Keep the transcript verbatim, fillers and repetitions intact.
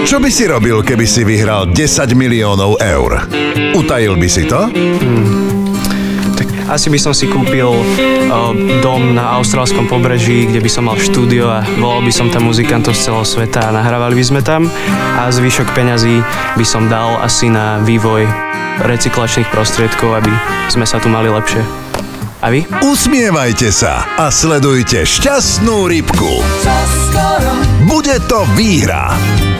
Čo by si robil, keby si vyhral desať miliónov eur? Utajil by si to? Hmm. Tak asi by som si kúpil uh, dom na austrálskom pobreží, kde by som mal štúdio a volal by som tam muzikantov z celého sveta a nahrávali by sme tam. A zvyšok peňazí by som dal asi na vývoj recyklačných prostriedkov, aby sme sa tu mali lepšie. A vy? Usmievajte sa a sledujte Šťastnú rybku. Bude to výhra.